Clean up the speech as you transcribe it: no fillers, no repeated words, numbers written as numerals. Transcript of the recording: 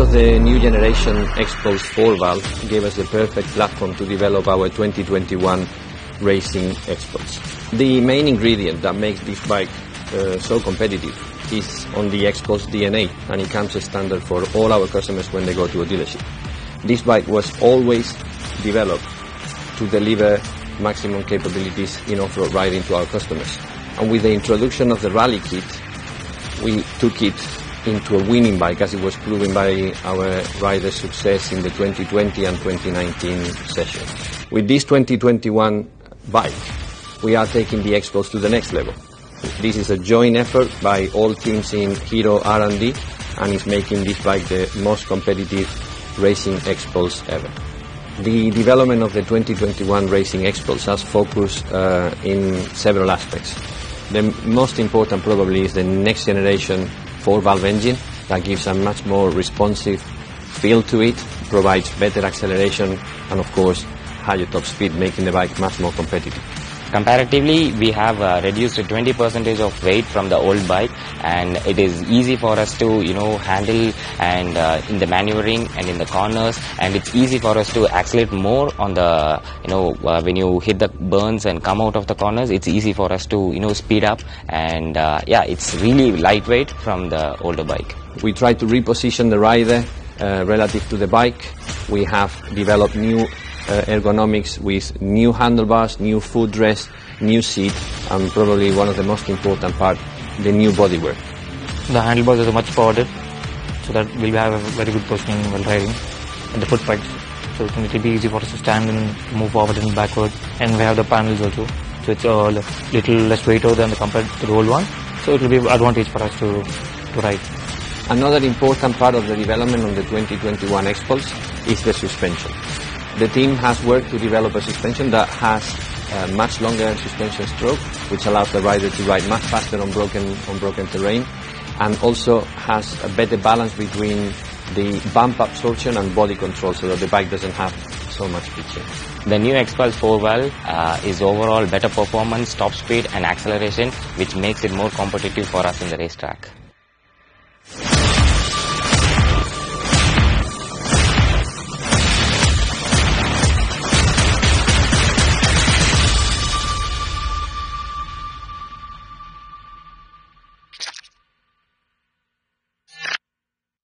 of the new generation X-Pulse 4-valve gave us the perfect platform to develop our 2021 racing X-Pulse. The main ingredient that makes this bike so competitive is on the X-Pulse DNA, and it comes as standard for all our customers when they go to a dealership. This bike was always developed to deliver maximum capabilities in off-road riding to our customers. And with the introduction of the Rally Kit, we took it into a winning bike, as it was proven by our riders' success in the 2020 and 2019 session. With this 2021 bike, we are taking the X-Pulse to the next level. This is a joint effort by all teams in Hero R&D, and is making this bike the most competitive racing X-Pulse ever. The development of the 2021 racing X-Pulse has focused in several aspects. The most important probably is the next generation 4-valve engine that gives a much more responsive feel to it, provides better acceleration, and of course higher top speed, making the bike much more competitive. Comparatively, we have reduced 20% of weight from the old bike, and it is easy for us to handle and in the maneuvering and in the corners, and it's easy for us to accelerate more on the when you hit the burns and come out of the corners. It's easy for us to speed up, and yeah, it's really lightweight from the older bike. We try to reposition the rider relative to the bike. We have developed new ergonomics with new handlebars, new footrest, new seat, and probably one of the most important part, the new bodywork. The handlebars are much forwarded, so that we'll have a very good positioning while riding, and the foot pegs, so it will be easy for us to stand and move forward and backward. And we have the panels also, so it's a little less weighter than compared to the old one, so it will be an advantage for us to ride. Another important part of the development of the 2021 X-Pulse is the suspension. The team has worked to develop a suspension that has a much longer suspension stroke, which allows the rider to ride much faster on broken terrain, and also has a better balance between the bump absorption and body control, so that the bike doesn't have so much pitching. The new X-Pulse 4-valve is overall better performance, top speed and acceleration, which makes it more competitive for us in the racetrack.